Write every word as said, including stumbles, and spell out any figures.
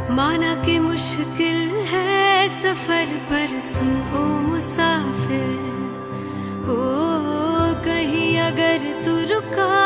माना कि मुश्किल है सफर पर सुन ओ मुसाफिर, हो कहीं अगर तू रुका